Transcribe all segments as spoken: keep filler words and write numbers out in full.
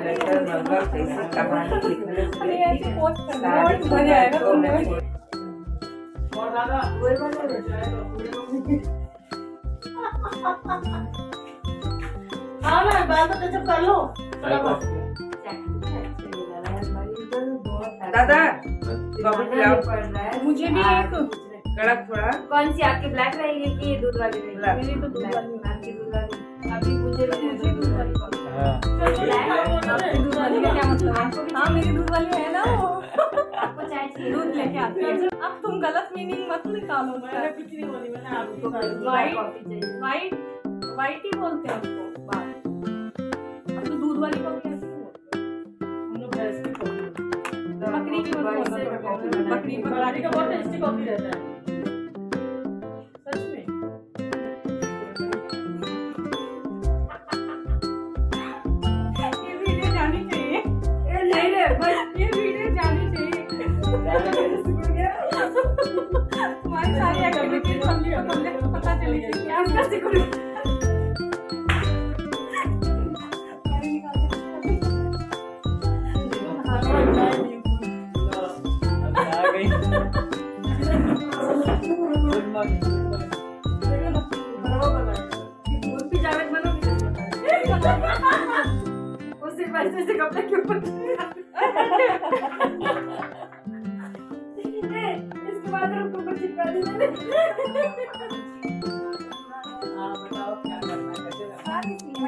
Collector मगर कैसे कहानी लिखने अरे ऐसे पोस्ट करना बहुत मजा आएगा तुमने। और दादा वही वाला हाँ ना बाल तो टचअप कर लो। दादा मुझे भी एक कड़क थोड़ा। कौन सी आपकी ब्लैक रहेगी कि दूध वाली रहेगी? मेरी तो दूध वाली आपकी दूध वाली। अभी मुझे भी मुझे दूध वाली दूध वाली का क्या मतलब? हाँ मेरी दूध वाली है ना वो। आपको चाय चाहिए? दूध लेके आती है। अब तुम गलत मीनिंग मत निकालो। मैंने कुछ नहीं बोली, मैंने आपको वाइट कॉफी चाहिए। वाइट वाइट ही बोलते हैं उसको बात। अब तो दूध वाली कॉफी कैसे बोलते हैं? हम लोग भैंस की कॉफी, बकरी की बोलते हैं। बकरी बकरी का बहुत टेस्टी कॉफी रहता है सच में। ये वीडियो जानी चाहिए। नहीं नहीं बस ये वीडियो जानी चाहिए। तुम्हारी सारी एक्टिविटी पब्लिक को पता चलेगी क्या उसका सिक्योरिटी। पैसे से कपड़े क्यों इसके बाद हमको कुछ चिपका दीजिए। हाँ बताओ क्या करना है, कैसे करना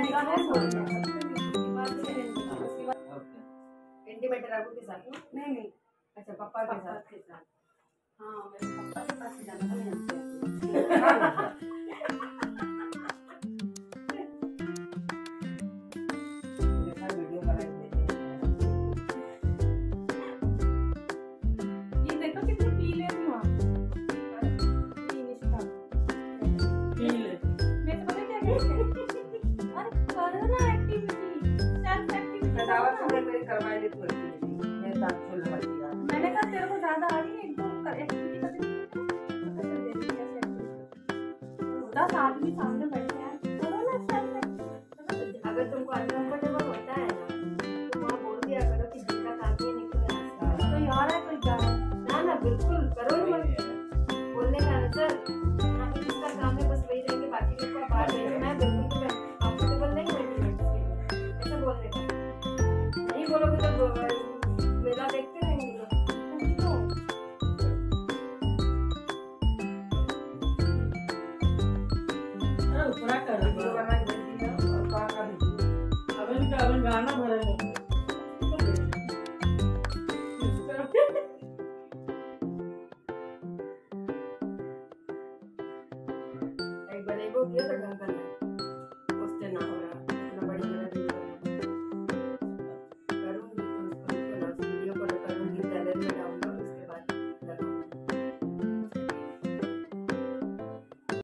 इंटीमेटर आपको के साथ? नहीं नहीं अच्छा पापा के साथ। के साथ। हाँ मेरे पापा के पास जाना था। ये देखो कितने पीले हैं वहाँ। ये निष्ठा। पीले मैं तो पता क्या कहती हूँ? अरे करो ना एक्टिविटी, सेल्फ एक्टिविटी। दावा तुमने मेरी करवाई ली थी मैं साथ छोड़ दिया। मैंने कहा तेरे को ज्यादा आ रही है, एक दो एक्टिविटी कर दे। पता चल जाएगी कैसे एक्टिविटी। दस आदमी सामने बैठे हैं, करो ना सेल्फ एक्टिविटी। अगर तुमको अनकंफर्टेबल होता है ना तो वहाँ बोल दिया करो कि जिनका काम ये निकले रास्ता। कोई आ रहा है कोई जा रहा है। ना ना बिल्कुल करो ही मत। बोलने का आंसर यहाँ पे जिसका काम है बस वही रहेंगे, बाकी लोग को बाहर भेजना है। बिल्कुल भी कंफर्टेबल नहीं होगी ऐसा बोलने का। नहीं बोलोगे तो मेला देखते रहेंगे लोग। अरे उपरा कर वीडियो बना के भेज दिया और कहाँ का वीडियो अब इनका अब गाना भरेंगे एक बनेगो किया तो ढंग का नहीं।